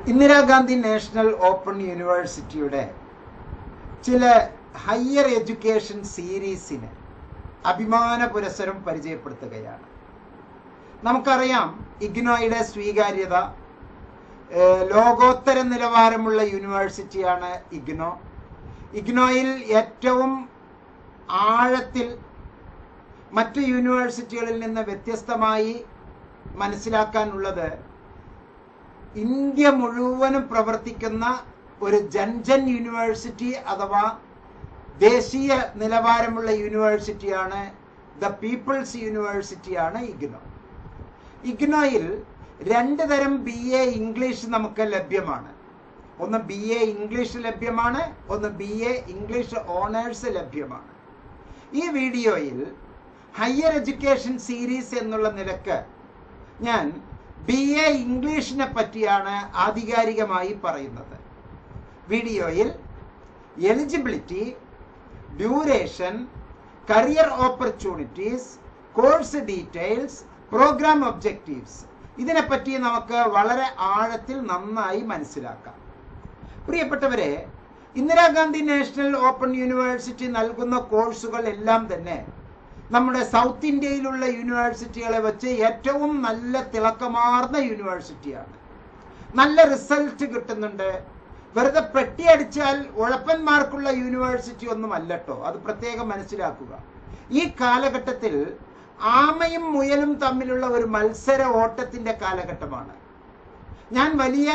Indira Gandhi national open യൂണിവേഴ്സിറ്റിയുടെ ചില higher education സീരീസിന് അഭിമാന പുരസ്സരം പരിചയപ്പെടുത്തുകയാണ്. നമുക്കറിയാം, ഇഗ്നോയുടെ സ്വീകാര്യത, ലോകോത്തര നിലവാരമുള്ള യൂണിവേഴ്സിറ്റിയാണ് ഇഗ്നോ. ഇഗ്നോയിൽ ഏറ്റവും ആഴത്തിൽ മറ്റ് യൂണിവേഴ്സിറ്റികളിൽ നിന്ന് വ്യത്യസ്തമായി മനസ്സിലാക്കാനുള്ളത്, ഇന്ത്യ മുഴുവനും പ്രവർത്തിക്കുന്ന ഒരു ജൻജൻ യൂണിവേഴ്സിറ്റി അഥവാ ദേശീയ നിലവാരമുള്ള യൂണിവേഴ്സിറ്റിയാണ്, ദ പീപ്പിൾസ് യൂണിവേഴ്സിറ്റിയാണ് ഇഗ്നോ. ഇഗ്നോയിൽ രണ്ട് തരം BA ഇംഗ്ലീഷ് നമുക്ക് ലഭ്യമാണ്. ഒന്ന് BA ഇംഗ്ലീഷ് ലഭ്യമാണ്, ഒന്ന് BA ഇംഗ്ലീഷ് ഓണേഴ്സ് ലഭ്യമാണ്. ഈ വീഡിയോയിൽ ഹയർ എഡ്യൂക്കേഷൻ സീരീസ് എന്നുള്ള നിലക്ക് ഞാൻ BA ഇംഗ്ലീഷിനെ പറ്റിയാണ് ആധികാരികമായി പറയുന്നത്. വീഡിയോയിൽ eligibility, duration, career opportunities, course details, programme objectives ഇതിനെപ്പറ്റി നമുക്ക് വളരെ ആഴത്തിൽ നന്നായി മനസ്സിലാക്കാം. പ്രിയപ്പെട്ടവരെ, ഇന്ദിരാഗാന്ധി നാഷണൽ ഓപ്പൺ യൂണിവേഴ്സിറ്റി നൽകുന്ന കോഴ്സുകൾ എല്ലാം തന്നെ നമ്മുടെ സൗത്ത് ഇന്ത്യയിലുള്ള യൂണിവേഴ്സിറ്റികളെ വെച്ച് ഏറ്റവും നല്ല തിളക്കമാർന്ന യൂണിവേഴ്സിറ്റിയാണ്. നല്ല റിസൾട്ട് കിട്ടുന്നുണ്ട്. വെറുതെ പെട്ടിയടിച്ചാൽ ഉഴപ്പന്മാർക്കുള്ള യൂണിവേഴ്സിറ്റി ഒന്നും അല്ലട്ടോ, അത് പ്രത്യേകം മനസ്സിലാക്കുക. ഈ കാലഘട്ടത്തിൽ ആമയും മുയലും തമ്മിലുള്ള ഒരു മത്സര ഓട്ടത്തിന്റെ കാലഘട്ടമാണ്. ഞാൻ വലിയ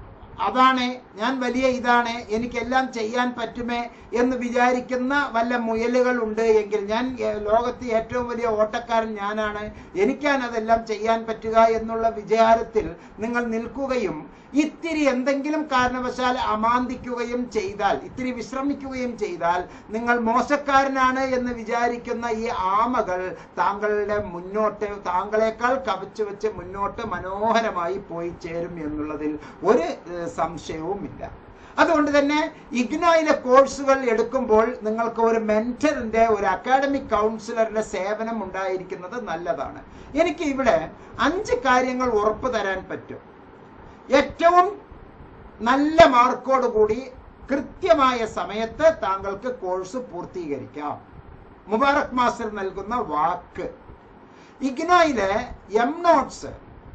അതാണ്, ഞാൻ വലിയ ഇതാണ്, എനിക്കെല്ലാം ചെയ്യാൻ പറ്റുമേ എന്ന് വിചാരിക്കുന്ന വല്ല മുയലുകൾ ഉണ്ട് എങ്കിൽ, ഞാൻ ലോകത്ത് ഏറ്റവും വലിയ ഓട്ടക്കാരൻ ഞാനാണ്, എനിക്കാണ് അതെല്ലാം ചെയ്യാൻ പറ്റുക എന്നുള്ള വിചാരത്തിൽ നിങ്ങൾ നിൽക്കുകയും ഇത്തിരി എന്തെങ്കിലും കാരണവശാൽ അമാന്തിക്കുകയും ചെയ്താൽ, ഇത്തിരി വിശ്രമിക്കുകയും ചെയ്താൽ നിങ്ങൾ മോശക്കാരനാണ് എന്ന് വിചാരിക്കുന്ന ഈ ആമകൾ താങ്കളുടെ മുന്നോട്ട്, താങ്കളെക്കാൾ കവച്ചു വെച്ച് മുന്നോട്ട് മനോഹരമായി പോയി ചേരും എന്നുള്ളതിൽ ഒരു സംശയവുമില്ല. അതുകൊണ്ട് തന്നെ ഇഗ്നോയിലെ കോഴ്സുകൾ എടുക്കുമ്പോൾ നിങ്ങൾക്ക് ഒരു മെന്ററിന്റെ, ഒരു അക്കാഡമിക് കൗൺസിലറുടെ സേവനം ഉണ്ടായിരിക്കുന്നത് നല്ലതാണ്. എനിക്ക് ഇവിടെ 5 കാര്യങ്ങൾ ഉറപ്പു തരാൻ പറ്റും. ഏറ്റവും നല്ല മാർക്കോട് കൂടി കൃത്യമായ സമയത്ത് താങ്കൾക്ക് കോഴ്സ് പൂർത്തീകരിക്കാം. മുബാറക് മാസ്റ്റർ നൽകുന്ന വാക്ക്. ഇഗ്നോയിലെ എംനോട്ട്സ്,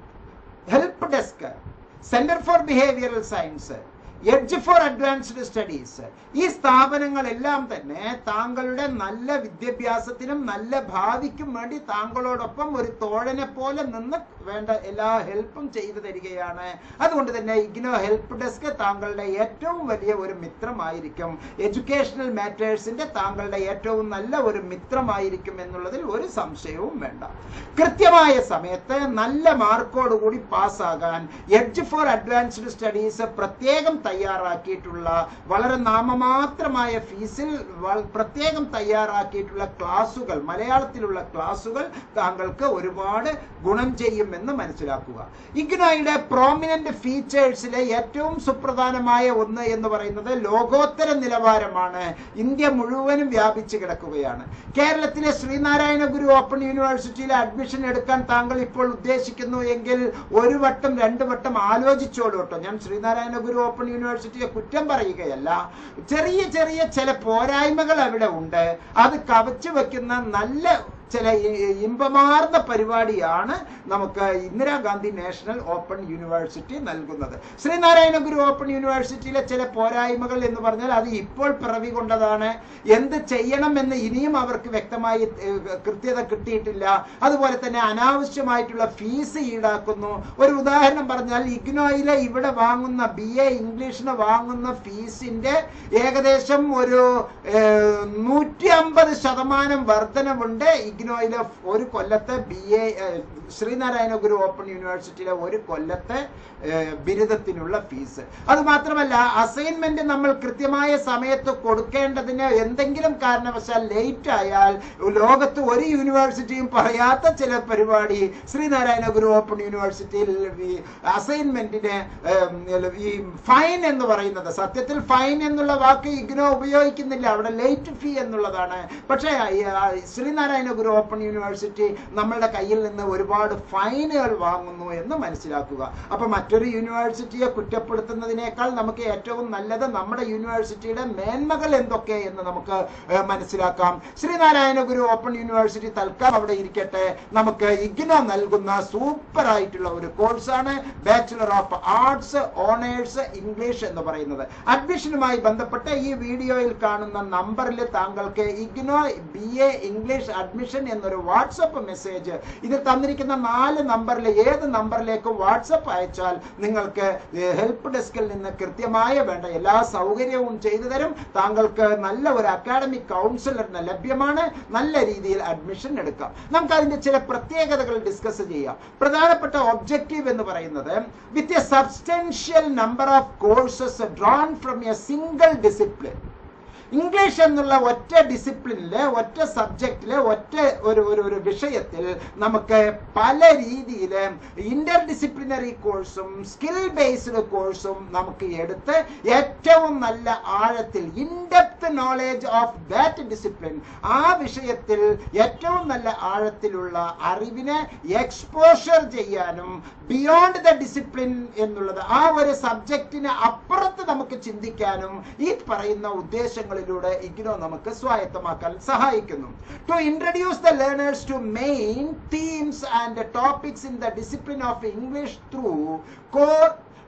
help desk, centre for behavioural science, edge for advanced studies, ഈ സ്ഥാപനങ്ങളെല്ലാം തന്നെ താങ്കളുടെ നല്ല വിദ്യാഭ്യാസത്തിനും നല്ല ഭാവിക്കും വേണ്ടി താങ്കളോടൊപ്പം ഒരു തോഴനെ പോലെ നിന്ന് വേണ്ട എല്ലാ ഹെൽപ്പും ചെയ്തു തരികയാണ്. അതുകൊണ്ട് തന്നെ ഇഗ്നോ ഹെൽപ്പ് ഡെസ്ക് താങ്കളുടെ ഏറ്റവും വലിയ ഒരു മിത്രമായിരിക്കും. എഡ്യൂക്കേഷണൽ മാറ്റേഴ്സിന്റെ താങ്കളുടെ ഏറ്റവും നല്ല ഒരു മിത്രമായിരിക്കും എന്നുള്ളതിൽ ഒരു സംശയവും വേണ്ട. കൃത്യമായ സമയത്ത് നല്ല മാർക്കോടുകൂടി പാസ്സാകാൻ എഡ്ജ് ഫോർ അഡ്വാൻസ്ഡ് സ്റ്റഡീസ് പ്രത്യേകം തയ്യാറാക്കിയിട്ടുള്ള, വളരെ നാമമാത്രമായ ഫീസിൽ പ്രത്യേകം തയ്യാറാക്കിയിട്ടുള്ള ക്ലാസുകൾ, മലയാളത്തിലുള്ള ക്ലാസുകൾ താങ്കൾക്ക് ഒരുപാട് ഗുണം ചെയ്യുമെന്ന് മനസ്സിലാക്കുക. ഇഗ്നോയുടെ പ്രോമിനന്റ് ഫീച്ചേഴ്സിലെ ഏറ്റവും സുപ്രധാനമായ ഒന്ന് എന്ന് പറയുന്നത് ലോകോത്തര നിലവാരമാണ്. ഇന്ത്യ മുഴുവനും വ്യാപിച്ചു കിടക്കുകയാണ്. കേരളത്തിലെ ശ്രീനാരായണ ഗുരു ഓപ്പൺ യൂണിവേഴ്സിറ്റിയിൽ അഡ്മിഷൻ എടുക്കാൻ താങ്കൾ ഇപ്പോൾ ഉദ്ദേശിക്കുന്നു എങ്കിൽ ഒരു വട്ടം 2 വട്ടം ആലോചിച്ചോളൂ കേട്ടോ. ഞാൻ ശ്രീനാരായണ ഗുരു ഓപ്പൺ യൂണിവേഴ്സിറ്റിയെ കുറ്റം പറയുകയല്ല. ചെറിയ ചെറിയ ചില പോരായ്മകൾ അവിടെ ഉണ്ട്. അത് കവച്ചു വെക്കുന്ന നല്ല ചില ഇമ്പമാർന്ന പരിപാടിയാണ് നമുക്ക് ഇന്ദിരാഗാന്ധി നാഷണൽ ഓപ്പൺ യൂണിവേഴ്സിറ്റി നൽകുന്നത്. ശ്രീനാരായണ ഗുരു ഓപ്പൺ യൂണിവേഴ്സിറ്റിയിലെ ചില പോരായ്മകൾ എന്ന് പറഞ്ഞാൽ അത് ഇപ്പോൾ പിറവി കൊണ്ടതാണ്. എന്ത് ചെയ്യണമെന്ന് ഇനിയും അവർക്ക് വ്യക്തമായി കൃത്യത കിട്ടിയിട്ടില്ല. അതുപോലെ തന്നെ അനാവശ്യമായിട്ടുള്ള ഫീസ് ഈടാക്കുന്നു. ഒരു ഉദാഹരണം പറഞ്ഞാൽ, ഇഗ്നോയിലെ ഇവിടെ വാങ്ങുന്ന BA ഇംഗ്ലീഷിന് വാങ്ങുന്ന ഫീസിന്റെ ഏകദേശം ഒരു 150% വർധനവുണ്ട് ഇഗ്നോയിലെ ഒരു കൊല്ലത്തെ BA ശ്രീനാരായണ ഗുരു ഓപ്പൺ യൂണിവേഴ്സിറ്റിയിലെ ഒരു കൊല്ലത്തെ ബിരുദത്തിനുള്ള ഫീസ്. അത് മാത്രമല്ല, അസൈൻമെന്റ് നമ്മൾ കൃത്യമായ സമയത്ത് കൊടുക്കേണ്ടതിന് എന്തെങ്കിലും കാരണവശാൽ ലേറ്റ് ആയാൽ ലോകത്ത് ഒരു യൂണിവേഴ്സിറ്റിയും പറയാത്ത ചില പരിപാടി ശ്രീനാരായണ ഗുരു ഓപ്പൺ യൂണിവേഴ്സിറ്റിയിൽ അസൈൻമെന്റിന് ഈ ഫൈൻ എന്ന് പറയുന്നത്, സത്യത്തിൽ ഫൈൻ എന്നുള്ള വാക്ക് ഇഗ്നോ ഉപയോഗിക്കുന്നില്ല, അവിടെ ലേറ്റ് ഫീ എന്നുള്ളതാണ്. പക്ഷേ ശ്രീനാരായണ ഗുരു ഒരു ഓപ്പൺ യൂണിവേഴ്സിറ്റി നമ്മളുടെ കയ്യിൽ നിന്ന് ഒരുപാട് ഫൈനുകൾ വാങ്ങുന്നു എന്ന് മനസ്സിലാക്കുക. അപ്പൊ മറ്റൊരു യൂണിവേഴ്സിറ്റിയെ കുറ്റപ്പെടുത്തുന്നതിനേക്കാൾ നമുക്ക് ഏറ്റവും നല്ലത് നമ്മുടെ യൂണിവേഴ്സിറ്റിയുടെ മേന്മകൾ എന്തൊക്കെ എന്ന് നമുക്ക് മനസ്സിലാക്കാം. ശ്രീനാരായണ ഗുരു ഓപ്പൺ യൂണിവേഴ്സിറ്റി തൽക്കാലം അവിടെ ഇരിക്കട്ടെ. നമുക്ക് ഇഗ്നോ നൽകുന്ന സൂപ്പർ ആയിട്ടുള്ള ഒരു കോഴ്സാണ് bachelor of arts honours English എന്ന് പറയുന്നത്. അഡ്മിഷനുമായി ബന്ധപ്പെട്ട ഈ വീഡിയോയിൽ കാണുന്ന നമ്പറിൽ താങ്കൾക്ക് ഇഗ്നോ BA ഇംഗ്ലീഷ് അഡ്മിഷൻ എന്നൊരു വാട്സപ്പ് മെസ്സേജ് ഇത് തന്നിരിക്കുന്ന 4 നമ്പറിൽ ഏത് നമ്പറിലേക്ക് വാട്സപ്പ് അയച്ചാൽ നിങ്ങൾക്ക് ഹെൽപ്പ് ഡെസ്കിൽ നിന്ന് കൃത്യമായ വേണ്ട എല്ലാ സൗകര്യവും ചെയ്തു തരും. താങ്കൾക്ക് നല്ല ഒരു അക്കാഡമിക് കൗൺസിലറിന് ലഭ്യമാണ്. നല്ല രീതിയിൽ അഡ്മിഷൻ എടുക്കാം. നമുക്ക് അതിന്റെ ചില പ്രത്യേകതകൾ ഡിസ്കസ് ചെയ്യാം. പ്രധാനപ്പെട്ട ഒബ്ജക്റ്റീവ് എന്ന് പറയുന്നത് with a substantial number of courses drawn from a single discipline. English എന്നുള്ള ഒറ്റ ഡിസിപ്ലിനില് ഒറ്റ സബ്ജക്റ്റില് ഒറ്റ ഒരു വിഷയത്തിൽ നമുക്ക് പല രീതിയിൽ ഇന്റർ ഡിസിപ്ലിനറി കോഴ്സും സ്കിൽ ബേസ്ഡ് കോഴ്സും നമുക്ക് എടുത്ത് ഏറ്റവും നല്ല ആഴത്തിൽ in depth knowledge of that discipline ആ വിഷയത്തിൽ ഏറ്റവും നല്ല ആഴത്തിലുള്ള അറിവിനെ എക്സ്പോഷർ ചെയ്യാനും ബിയോണ്ട് ദ ഡിസിപ്ലിൻ എന്നുള്ളത് ആ ഒരു സബ്ജക്റ്റിന് അപ്പുറത്ത് നമുക്ക് ചിന്തിക്കാനും ഈ പറയുന്ന ഉദ്ദേശങ്ങളിലൂടെ ഇഗ്നോ നമുക്ക് സ്വായത്തമാക്കാൻ സഹായിക്കുന്നു. To introduce the learners to main themes and topics in the discipline of English through core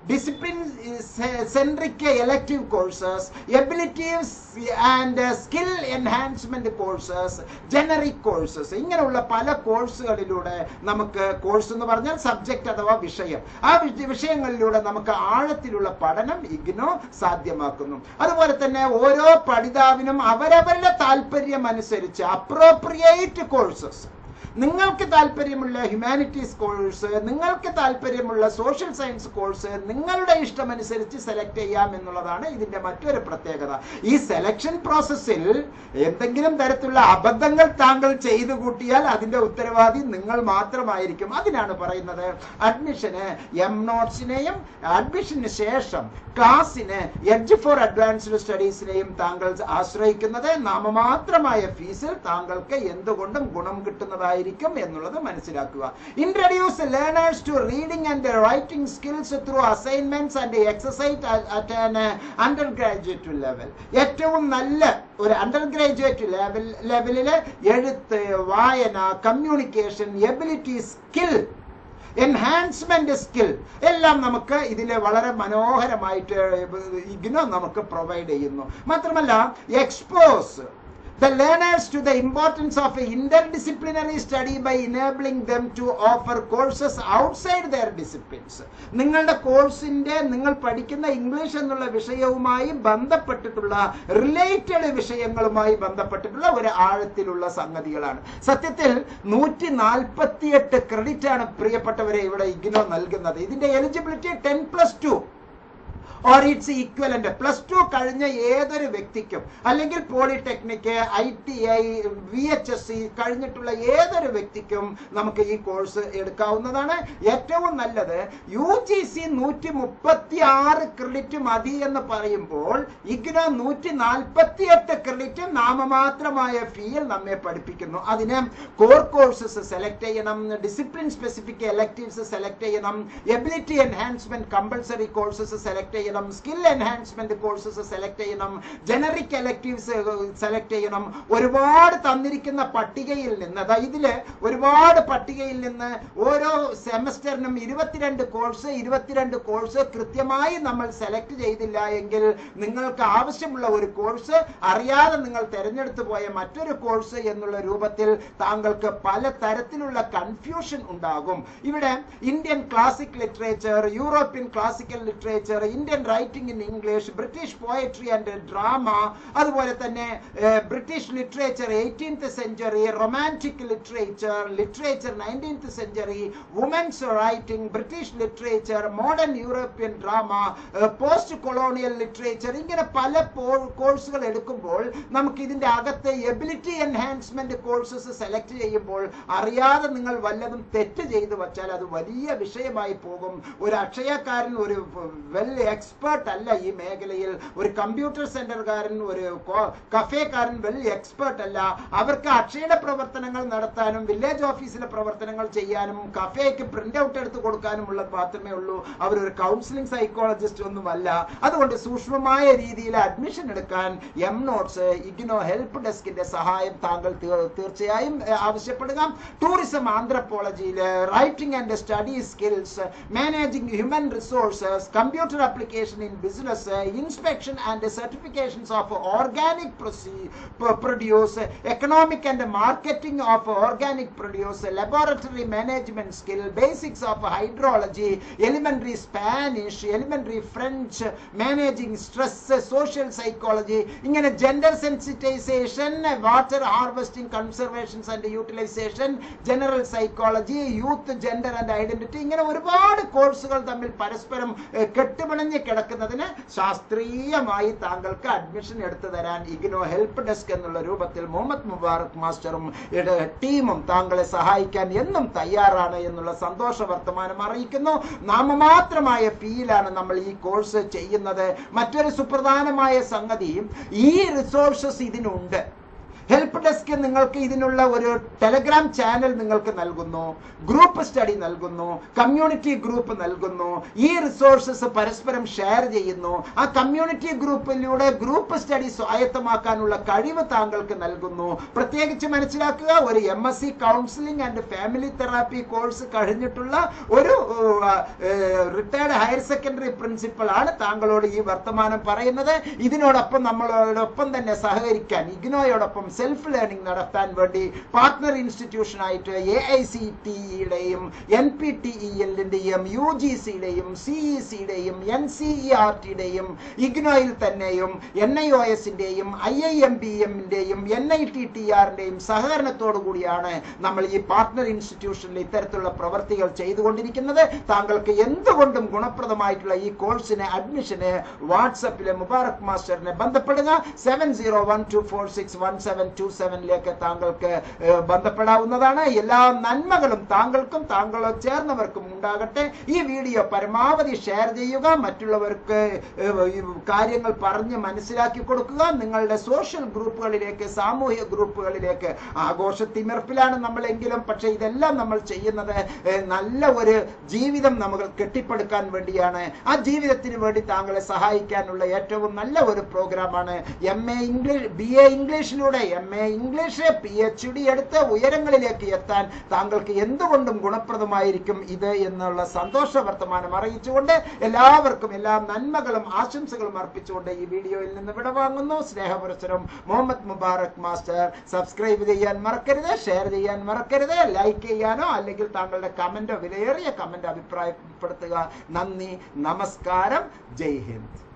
discipline-centric elective courses, abilities and skill enhancement courses, generic courses. ഇങ്ങനെയുള്ള പല കോഴ്സുകളിലൂടെ നമുക്ക് കോഴ്സ് എന്ന് പറഞ്ഞാൽ സബ്ജക്റ്റ് അഥവാ വിഷയം ആ വിഷയങ്ങളിലൂടെ നമുക്ക് ആഴത്തിലുള്ള പഠനം ഇഗ്നോ സാധ്യമാക്കുന്നു. അതുപോലെ തന്നെ ഓരോ പഠിതാവിനും അവരവരുടെ താല്പര്യം അനുസരിച്ച് അപ്രോപ്രിയേറ്റ് കോഴ്സസ് നിങ്ങൾക്ക് താല്പര്യമുള്ള ഹ്യൂമാനിറ്റീസ് കോഴ്സ് നിങ്ങൾക്ക് താല്പര്യമുള്ള സോഷ്യൽ സയൻസ് കോഴ്സ് നിങ്ങളുടെ ഇഷ്ടമനുസരിച്ച് സെലക്ട് ചെയ്യാം എന്നുള്ളതാണ് ഇതിന്റെ മറ്റൊരു പ്രത്യേകത. ഈ സെലക്ഷൻ പ്രോസസ്സിൽ എന്തെങ്കിലും തരത്തിലുള്ള അബദ്ധങ്ങൾ താങ്കൾ ചെയ്തു കൂട്ടിയാൽ അതിന്റെ ഉത്തരവാദി നിങ്ങൾ മാത്രമായിരിക്കും. അതിനാണ് പറയുന്നത് അഡ്മിഷന് നോട്ട്സിനെയും അഡ്മിഷന് ശേഷം ക്ലാസ്സിന് എഡ്ജ് ഫോർ അഡ്വാൻസ്ഡ് സ്റ്റഡീസിനെയും താങ്കൾ ആശ്രയിക്കുന്നത് നാമമാത്രമായ ഫീസിൽ താങ്കൾക്ക് എന്തുകൊണ്ടും ഗുണം കിട്ടുന്നതായിരിക്കും എന്നുള്ളത് മനസ്സിലാക്കുക. Introduce learners to reading and writing skills through assignments and exercise at an undergraduate level. ഏറ്റവും നല്ല ഒരു അണ്ടർ ഗ്രാജുവേറ്റ് ലെവലില് എഴുത്ത് വായന communication ability skill enhancement skill എല്ലാം നമുക്ക് ഇതിലെ വളരെ മനോഹരമായിട്ട് ഇഗ്നോ നമുക്ക് പ്രൊവൈഡ് ചെയ്യുന്നു. മാത്രമല്ല expose the learners to the importance of interdisciplinary study by enabling them to offer courses outside their disciplines. നിങ്ങളുടെ കോഴ്സിന്റെ നിങ്ങൾ പഠിക്കുന്ന ഇംഗ്ലീഷ് എന്നുള്ള വിഷയവുമായി ബന്ധപ്പെട്ടിട്ടുള്ള റിലേറ്റഡ് വിഷയങ്ങളുമായി ബന്ധപ്പെട്ടിട്ടുള്ള ഒരു ആഴത്തിലുള്ള സംഗതികളാണ്. സത്യത്തിൽ 148 ക്രെഡിറ്റ് ആണ് പ്രിയപ്പെട്ടവരെ ഇവിടെ ഇഗ്നോ നൽകുന്നത്. ഇതിന്റെ എലിജിബിലിറ്റി 10+2 ഓർ ഇറ്റ്സ് ഈക്വലന്റ്. +2 കഴിഞ്ഞ ഏതൊരു വ്യക്തിക്കും അല്ലെങ്കിൽ പോളിടെക്നിക് ITI VHSC കഴിഞ്ഞിട്ടുള്ള ഏതൊരു വ്യക്തിക്കും നമുക്ക് ഈ കോഴ്സ് എടുക്കാവുന്നതാണ്. ഏറ്റവും നല്ലത് UGC 136 ക്രെഡിറ്റ് മതി എന്ന് പറയുമ്പോൾ ഇഗ്നോ 148 ക്രെഡിറ്റ് നാമമാത്രമായ ഫീയിൽ നമ്മെ പഠിപ്പിക്കുന്നു. അതിന് കോർ കോഴ്സസ് സെലക്ട് ചെയ്യണം, ഡിസിപ്ലിൻ സ്പെസിഫിക് എലക്റ്റീവ്സ് സെലക്ട് ചെയ്യണം, ability enhancement compulsory courses select ചെയ്യണം, സ്കിൽ എൻഹാൻസ്മെന്റ് കോഴ്സസ് സെലക്ട് ചെയ്യണം, ജനറിക് എലക്റ്റീവ്സ് സെലക്ട് ചെയ്യണം. ഒരുപാട് തന്നിരിക്കുന്ന പട്ടികയിൽ നിന്ന് ഇതില് ഒരുപാട് പട്ടികയിൽ നിന്ന് ഓരോ സെമസ്റ്ററിനും 22 കോഴ്സ് കൃത്യമായി നമ്മൾ സെലക്ട് ചെയ്തില്ല എങ്കിൽ നിങ്ങൾക്ക് ആവശ്യമുള്ള ഒരു കോഴ്സ് അറിയാതെ നിങ്ങൾ തിരഞ്ഞെടുത്തു പോയ മറ്റൊരു കോഴ്സ് എന്നുള്ള രൂപത്തിൽ താങ്കൾക്ക് പല തരത്തിലുള്ള കൺഫ്യൂഷൻ ഉണ്ടാകും. ഇവിടെ Indian classic literature, European classical literature, Indian writing in English, British poetry and drama, അതുപോലെ തന്നെ British literature 18th century, romantic literature 19th century, women's writing, British literature, modern European drama, post colonial literature, ഇങ്ങനെ പല കോഴ്സുകൾ എടുക്കുമ്പോൾ നമുക്ക് ഇതിന്റെ അകത്ത് ability enhancement courses select ചെയ്യുമ്പോൾ അറിയാതെ നിങ്ങൾ വല്ലതും തെറ്റ് ചെയ്തു വച്ചാൽ അത് വലിയ വിഷയമായി പോകും. ഒരു അക്ഷയക്കാരൻ ഒരു വെൽ എക്സ്പേർട്ട് അല്ല ഈ മേഖലയിൽ. ഒരു കമ്പ്യൂട്ടർ സെന്റർകാരൻ, ഒരു കഫേക്കാരൻ വലിയ എക്സ്പേർട്ട് അല്ല. അവർക്ക് അക്ഷയയുടെ പ്രവർത്തനങ്ങൾ നടത്താനും വില്ലേജ് ഓഫീസിലെ പ്രവർത്തനങ്ങൾ ചെയ്യാനും കഫേക്ക് പ്രിന്റ് ഔട്ട് എടുത്ത് കൊടുക്കാനുമുള്ളത് മാത്രമേ ഉള്ളൂ. അവരൊരു കൗൺസിലിംഗ് സൈക്കോളജിസ്റ്റ് ഒന്നുമല്ല. അതുകൊണ്ട് സൂക്ഷ്മമായ രീതിയിൽ അഡ്മിഷൻ എടുക്കാൻ എംനോട്ട്സ് ഇഗ്നോ ഹെൽപ്പ് ഡെസ്കിന്റെ സഹായം താങ്കൾ തീർച്ചയായും ആവശ്യപ്പെടുക. ടൂറിസം ആന്ത്രപ്പോളജിയിൽ writing and study skills, managing human resources, computer application in business, inspection and certifications of organic produce, economic and marketing of organic produce, laboratory management skill, basics of hydrology, elementary Spanish, elementary French, managing stress, social psychology, ഇങ്ങനെ gender sensitisation, water harvesting, conservations and utilisation, general psychology, youth gender and identity, ഇങ്ങനെ ഒരുപാട് കോഴ്സുകൾ തമ്മിൽ പരസ്പരം കെട്ടുപിണഞ്ഞ് കിടക്കുന്നതിന് ശാസ്ത്രീയമായി താങ്കൾക്ക് admission എടുത്തു തരാൻ ഇഗ്നോ ഹെൽപ്പ് ഡെസ്ക് എന്നുള്ള രൂപത്തിൽ മുഹമ്മദ് മുബാറക് മാസ്റ്ററും ടീമും താങ്കളെ സഹായിക്കാൻ എന്നും തയ്യാറാണ് എന്നുള്ള സന്തോഷ വർത്തമാനം അറിയിക്കുന്നു. നാമമാത്രമായ ഫീലാണ് നമ്മൾ ഈ കോഴ്സ് ചെയ്യുന്നത്. മറ്റൊരു സുപ്രധാനമായ സംഗതി, ഈ റിസോഴ്സസ് ഇതിനുണ്ട്. ഹെൽപ്പ് ഡെസ്ക് നിങ്ങൾക്ക് ഇതിനുള്ള ഒരു ടെലഗ്രാം ചാനൽ നിങ്ങൾക്ക് നൽകുന്നു, ഗ്രൂപ്പ് സ്റ്റഡി നൽകുന്നു, കമ്മ്യൂണിറ്റി ഗ്രൂപ്പ് നൽകുന്നു. ഈ റിസോഴ്സസ് പരസ്പരം ഷെയർ ചെയ്യുന്നു. ആ കമ്മ്യൂണിറ്റി ഗ്രൂപ്പിലൂടെ ഗ്രൂപ്പ് സ്റ്റഡി സ്വായത്തമാക്കാനുള്ള കഴിവ് താങ്കൾക്ക് നൽകുന്നു. പ്രത്യേകിച്ച് മനസ്സിലാക്കുക, ഒരു MSc counselling and family therapy course കഴിഞ്ഞിട്ടുള്ള ഒരു റിട്ടയർഡ് ഹയർ സെക്കൻഡറി പ്രിൻസിപ്പൽ ആണ് താങ്കളോട് ഈ വർത്തമാനം പറയുന്നത്. ഇതിനോടൊപ്പം നമ്മളോടൊപ്പം തന്നെ സഹകരിക്കാൻ, ഇഗ്നോയോടൊപ്പം സെൽഫ് ലേണിംഗ് നടത്താൻ വേണ്ടി പാർട്ട്ണർ ഇൻസ്റ്റിറ്റ്യൂഷൻ ആയിട്ട് AICTEയുടെയും NPTELന്റെയും UGCയുടെയും CECയുടെയും NCERTയുടെയും ഇഗ്നോയിൽ തന്നെയും NIOSന്റെയും IIMBMന്റെയും NITTRന്റെയും സഹകരണത്തോടു കൂടിയാണ് നമ്മൾ ഈ പാർട്ട്ണർ ഇൻസ്റ്റിറ്റ്യൂഷനിൽ ഇത്തരത്തിലുള്ള പ്രവർത്തികൾ ചെയ്തുകൊണ്ടിരിക്കുന്നത്. താങ്കൾക്ക് എന്തുകൊണ്ടും ഗുണപ്രദമായിട്ടുള്ള ഈ കോഴ്സിന് അഡ്മിഷന് വാട്സപ്പിലെ മുബാറക് മാസ്റ്ററിനെ ബന്ധപ്പെടുക. 7012461727 താങ്കൾക്ക് ബന്ധപ്പെടാവുന്നതാണ്. എല്ലാ നന്മകളും താങ്കൾക്കും താങ്കളോ ചേർന്നവർക്കും ഉണ്ടാകട്ടെ. ഈ വീഡിയോ പരമാവധി ഷെയർ ചെയ്യുക, മറ്റുള്ളവർക്ക് കാര്യങ്ങൾ പറഞ്ഞ് മനസ്സിലാക്കി കൊടുക്കുക. നിങ്ങളുടെ സോഷ്യൽ ഗ്രൂപ്പുകളിലേക്ക്, സാമൂഹ്യ ഗ്രൂപ്പുകളിലേക്ക്. ആഘോഷത്തിമിർപ്പിലാണ് നമ്മളെങ്കിലും, പക്ഷെ ഇതെല്ലാം നമ്മൾ ചെയ്യുന്നത് നല്ല ഒരു ജീവിതം നമുക്ക് കെട്ടിപ്പടുക്കാൻ വേണ്ടിയാണ്. ആ ജീവിതത്തിന് വേണ്ടി താങ്കളെ സഹായിക്കാനുള്ള ഏറ്റവും നല്ല ഒരു പ്രോഗ്രാമാണ് MA ഇംഗ്ലീഷ്, BA ഇംഗ്ലീഷിലൂടെ MA ഇംഗ്ലീഷ്, PhD എടുത്ത് ഉയരങ്ങളിലേക്ക് എത്താൻ താങ്കൾക്ക് എന്തുകൊണ്ടും ഗുണപ്രദമായിരിക്കും ഇത് എന്നുള്ള സന്തോഷ വർത്തമാനം അറിയിച്ചുകൊണ്ട് എല്ലാവർക്കും എല്ലാ നന്മകളും ആശംസകളും അർപ്പിച്ചുകൊണ്ട് ഈ വീഡിയോയിൽ നിന്ന് വിടവാങ്ങുന്നു. സ്നേഹപുരസ്സരം മുഹമ്മദ് മുബാറക് മാസ്റ്റർ. സബ്സ്ക്രൈബ് ചെയ്യാൻ മറക്കരുത്, ഷെയർ ചെയ്യാൻ മറക്കരുത്, ലൈക്ക് ചെയ്യാനോ അല്ലെങ്കിൽ താങ്കളുടെ കമന്റോ, വിലയേറിയ കമന്റ് അഭിപ്രായപ്പെടുത്തുക. നന്ദി, നമസ്കാരം, ജയ് ഹിന്ദ്.